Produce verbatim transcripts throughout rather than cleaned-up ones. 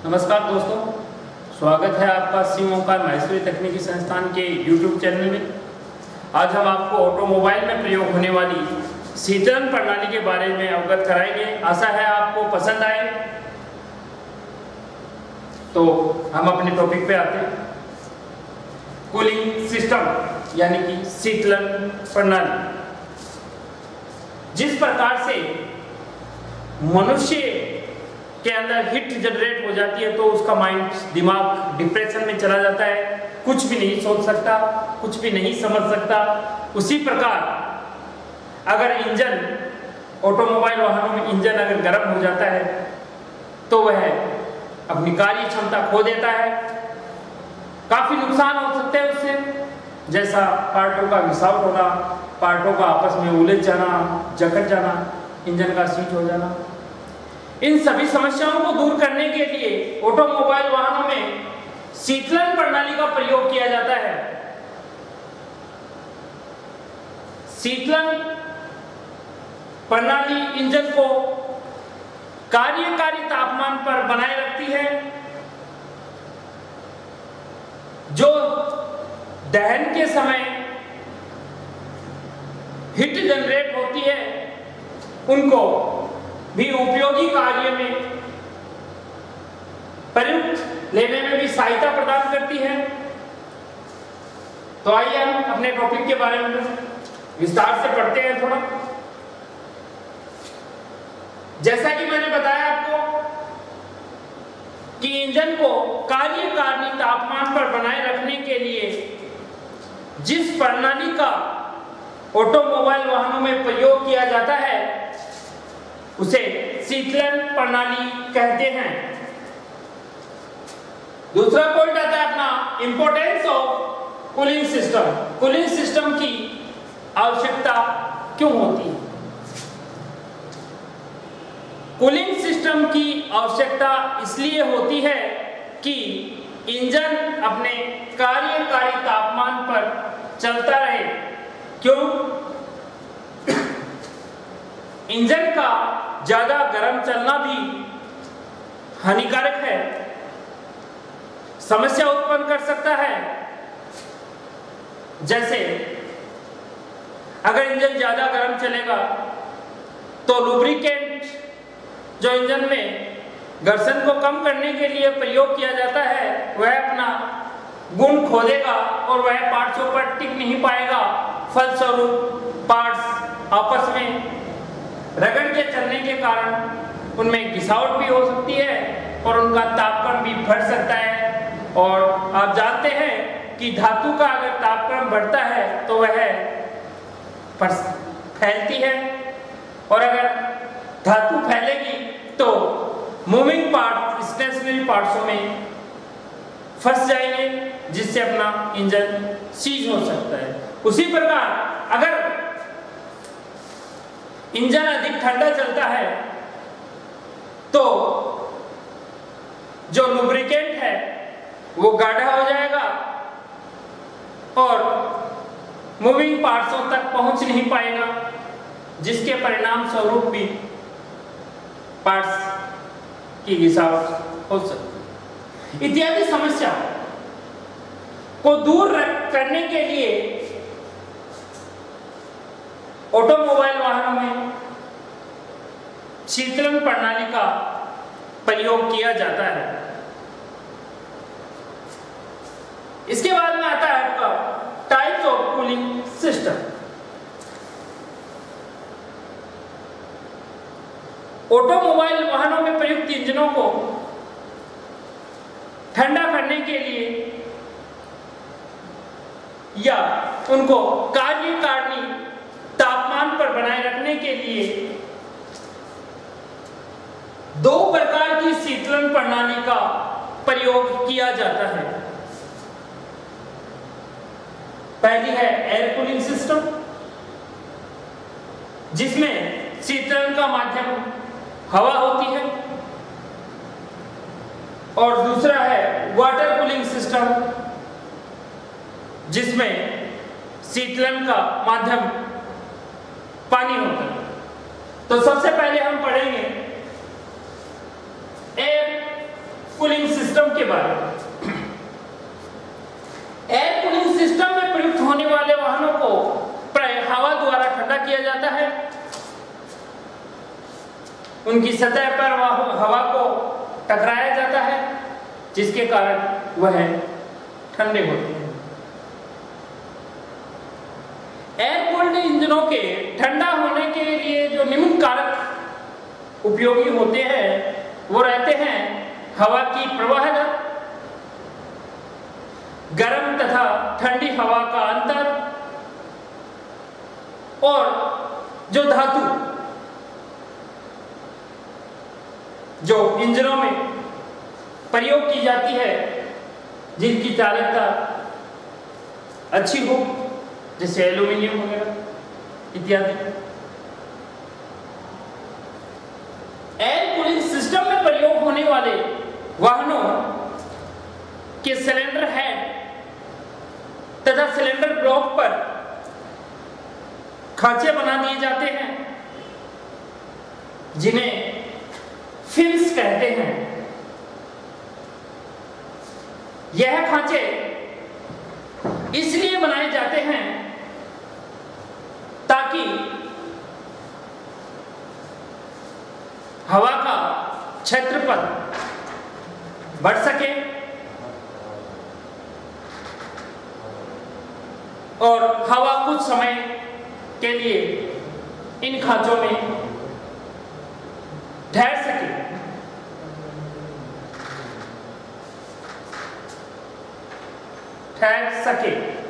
नमस्कार दोस्तों, स्वागत है आपका शिव ओंकार माहेश्वरी तकनीकी संस्थान के यूट्यूब चैनल में। आज हम आपको ऑटोमोबाइल में प्रयोग होने वाली शीतलन प्रणाली के बारे में अवगत कराएंगे। आशा है आपको पसंद आए। तो हम अपने टॉपिक पे आते हैं। कूलिंग सिस्टम यानी कि शीतलन प्रणाली। जिस प्रकार से मनुष्य के अंदर हीट जनरेट हो जाती है तो उसका माइंड दिमाग डिप्रेशन में चला जाता है, कुछ भी नहीं सोच सकता, कुछ भी नहीं समझ सकता। उसी प्रकार अगर इंजन, ऑटोमोबाइल वाहनों में इंजन अगर गर्म हो जाता है तो वह अपनी कार्य क्षमता खो देता है। काफी नुकसान हो सकते हैं उससे, जैसा पार्टों का विसावट होना, पार्टों का आपस में उलझ जाना, जकड़ जाना, इंजन का सीज हो जाना। इन सभी समस्याओं को दूर करने के लिए ऑटोमोबाइल वाहनों में शीतलन प्रणाली का प्रयोग किया जाता है। शीतलन प्रणाली इंजन को कार्यकारी तापमान पर बनाए रखती है। जो दहन के समय हीट जनरेट होती है उनको भी उपयोगी कार्य में प्रयुक्त लेने में भी सहायता प्रदान करती है। तो आइए हम अपने टॉपिक के बारे में विस्तार से पढ़ते हैं थोड़ा। जैसा कि मैंने बताया आपको कि इंजन को कार्यकारिणी तापमान पर बनाए रखने के लिए जिस प्रणाली का ऑटोमोबाइल वाहनों में प्रयोग किया जाता है उसे शीतलन प्रणाली कहते हैं। दूसरा पॉइंट आता है अपना importance of cooling system. Cooling system की आवश्यकता क्यों होती है? कूलिंग सिस्टम की आवश्यकता इसलिए होती है कि इंजन अपने कार्यकारी तापमान पर चलता रहे। क्यों? इंजन का ज्यादा गर्म चलना भी हानिकारक है, समस्या उत्पन्न कर सकता है। जैसे अगर इंजन ज्यादा गर्म चलेगा तो लुब्रिकेंट जो इंजन में घर्षण को कम करने के लिए प्रयोग किया जाता है वह अपना गुण खो देगा और वह पार्ट्सों पर टिक नहीं पाएगा। फलस्वरूप पार्ट्स आपस में रगड़ के चलने के कारण उनमें घिसावट भी हो सकती है और उनका तापक्रम भी बढ़ सकता है। और आप जानते हैं कि धातु का अगर तापक्रम बढ़ता है तो वह फैलती है और अगर धातु फैलेगी तो मूविंग पार्ट स्टेशनरी पार्ट्सों में फंस जाएंगे जिससे अपना इंजन सीज हो सकता है। उसी प्रकार अगर इंजन अधिक ठंडा चलता है तो जो लुब्रिकेंट है वो गाढ़ा हो जाएगा और मूविंग पार्ट्सों तक पहुंच नहीं पाएगा, जिसके परिणाम स्वरूप भी पार्ट्स की घिसावट हो सकती है। इत्यादि समस्या को दूर करने के लिए ऑटोमोबाइल वाहनों में शीतलन प्रणाली का प्रयोग किया जाता है। इसके बाद में आता है आपका types of cooling system. Automobile वाहनों में प्रयुक्त इंजनों को ठंडा करने के लिए या उनको कार्यकारिणी तापमान पर बनाए रखने के लिए दो प्रकार की शीतलन प्रणाली का प्रयोग किया जाता है। पहली है एयर कूलिंग सिस्टम, जिसमें शीतलन का माध्यम हवा होती है, और दूसरा है वाटर कूलिंग सिस्टम, जिसमें शीतलन का माध्यम पानी होता है। तो सबसे पहले हम पढ़ेंगे एयर कूलिंग सिस्टम के बारे में। एयर कूलिंग सिस्टम में प्रयुक्त होने वाले वाहनों को प्राय हवा द्वारा ठंडा किया जाता है। उनकी सतह पर हवा को टकराया जाता है, जिसके कारण वह ठंडे होते हैं। एयर कूल्ड इंजनों के ठंडा होने के लिए जो निम्न कारक उपयोगी होते हैं वो रहते हैं हवा की प्रवाह दर, गर्म तथा ठंडी हवा का अंतर, और जो धातु जो इंजनों में प्रयोग की जाती है जिनकी चालकता अच्छी हो, जैसे एल्यूमिनियम वगैरह इत्यादि। एयर कूलिंग सिस्टम में प्रयोग होने वाले वाहनों के सिलेंडर हेड तथा सिलेंडर ब्लॉक पर खांचे बना दिए जाते हैं, जिन्हें फिन्स कहते हैं। यह खांचे इसलिए बनाए जाते हैं ताकि हवा का क्षेत्रफल बढ़ सके और हवा कुछ समय के लिए इन खांचों में ठहर सके। ठहर सके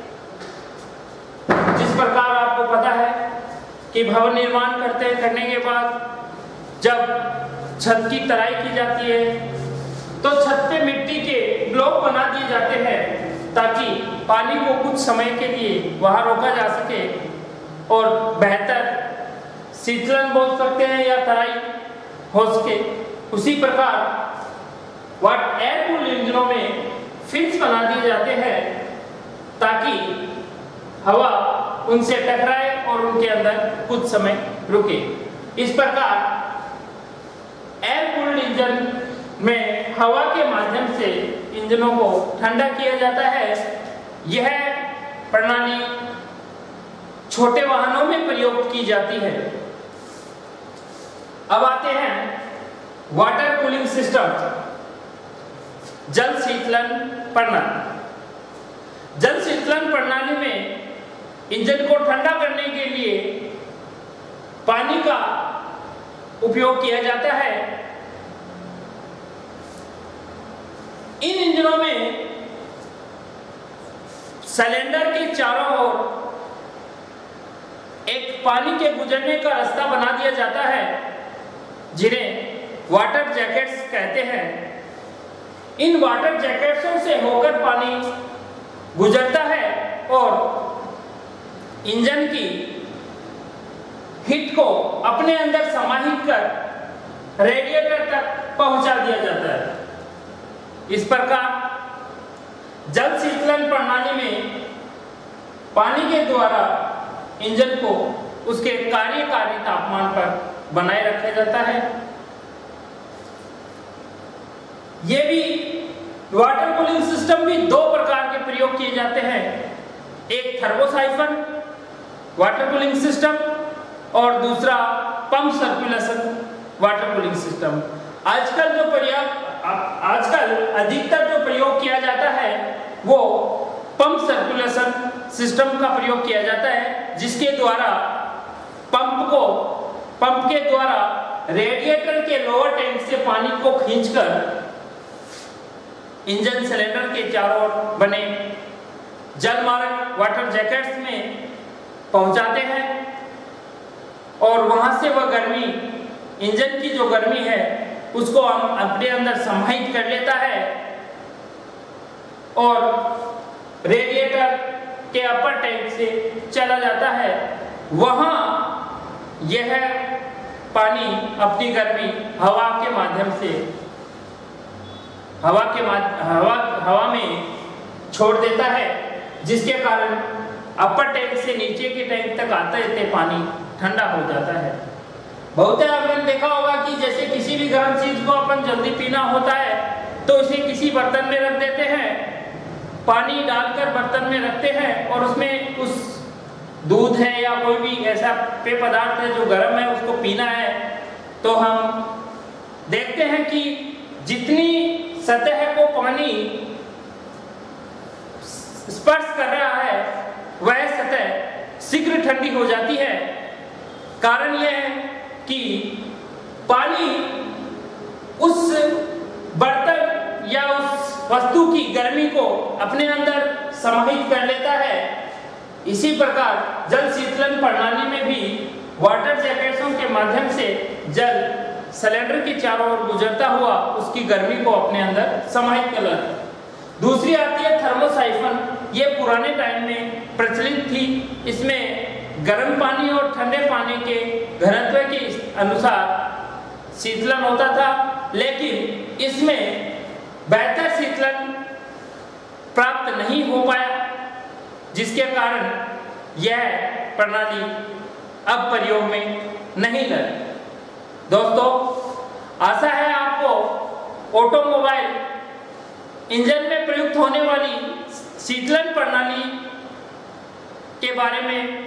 जिस प्रकार आपको पता है कि भवन निर्माण करते करने के बाद जब छत की तराई की जाती है तो छत पे मिट्टी के ब्लॉक बना दिए जाते हैं ताकि पानी को कुछ समय के लिए वहां रोका जा सके और बेहतर शीतलन बोल सकते हैं या तराई हो सके। उसी प्रकार वाट एयर कूल्ड इंजनों में फिन्स बना दिए जाते हैं ताकि हवा उनसे टकराए और उनके अंदर कुछ समय रुके। इस प्रकार एयर कूल्ड इंजन में हवा के माध्यम से इंजनों को ठंडा किया जाता है। यह प्रणाली छोटे वाहनों में प्रयोग की जाती है। अब आते हैं वाटर कूलिंग सिस्टम, जल शीतलन प्रणाली। जल शीतलन प्रणाली में इंजन को ठंडा करने के लिए पानी का उपयोग किया जाता है। इन इंजनों में सिलेंडर के चारों ओर एक पानी के गुजरने का रास्ता बना दिया जाता है, जिन्हें वाटर जैकेट्स कहते हैं। इन वाटर जैकेट्सों से होकर पानी गुजरता है और इंजन की हीट को अपने अंदर समाहित कर रेडिएटर तक पहुंचा दिया जाता है। इस प्रकार जल शीतलन प्रणाली में पानी के द्वारा इंजन को उसके कार्यकारी तापमान पर बनाए रखा जाता है। यह भी वाटर कूलिंग सिस्टम भी दो प्रकार के प्रयोग किए जाते हैं, एक थर्मोसाइफन वाटर कूलिंग सिस्टम और दूसरा pump circulation water cooling system. आजकल जो प्रयोग आजकल अधिकतर जो प्रयोग किया जाता है वो पंप सर्कुलेशन सिस्टम का प्रयोग किया जाता है, जिसके द्वारा पंप को पंप के द्वारा रेडिएटर के लोअर टैंक से पानी को खींचकर इंजन सिलेंडर के चारों ओर बने जलमार्ग वाटर जैकेट्स में पहुंचाते हैं और वहां से वह गर्मी, इंजन की जो गर्मी है उसको हम अपने अंदर समाहित कर लेता है और रेडिएटर के अपर टैंक से चला जाता है। वहां यह पानी अपनी गर्मी हवा के माध्यम से हवा के हवा हवा में छोड़ देता है, जिसके कारण अपर टैंक से नीचे के टैंक तक आते रहते पानी ठंडा हो जाता है। बहुत आपने देखा होगा कि जैसे किसी भी गर्म चीज को अपन जल्दी पीना होता है तो इसे किसी बर्तन में रख देते हैं, पानी डालकर बर्तन में रखते हैं और उसमें उस दूध है या कोई भी ऐसा पेय पदार्थ है जो गर्म है उसको पीना है, तो हम देखते हैं कि जितनी सतह को पानी स्पर्श कर रहा है वह सतह शीघ्र ठंडी हो जाती है। कारण यह है कि पानी उस बर्तन या उस वस्तु की गर्मी को अपने अंदर समाहित कर लेता है। इसी प्रकार जल शीतलन प्रणाली में भी वाटर जैकेट्सों के माध्यम से जल सिलेंडर के चारों ओर गुजरता हुआ उसकी गर्मी को अपने अंदर समाहित कर लेता है। दूसरी आती है थर्मोसाइफन। ये पुराने टाइम में प्रचलित थी। इसमें गर्म पानी और ठंडे पानी के घनत्व के अनुसार शीतलन होता था, लेकिन इसमें बेहतर शीतलन प्राप्त नहीं हो पाया, जिसके कारण यह प्रणाली अब प्रयोग में नहीं लाई। दोस्तों, आशा है आपको ऑटोमोबाइल इंजन में प्रयुक्त होने वाली शीतलन प्रणाली के बारे में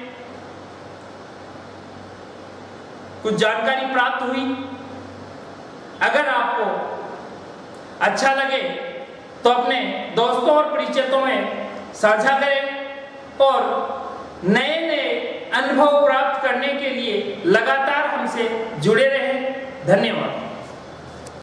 कुछ जानकारी प्राप्त हुई। अगर आपको अच्छा लगे तो अपने दोस्तों और परिचितों में साझा करें और नए नए अनुभव प्राप्त करने के लिए लगातार हमसे जुड़े रहें। धन्यवाद।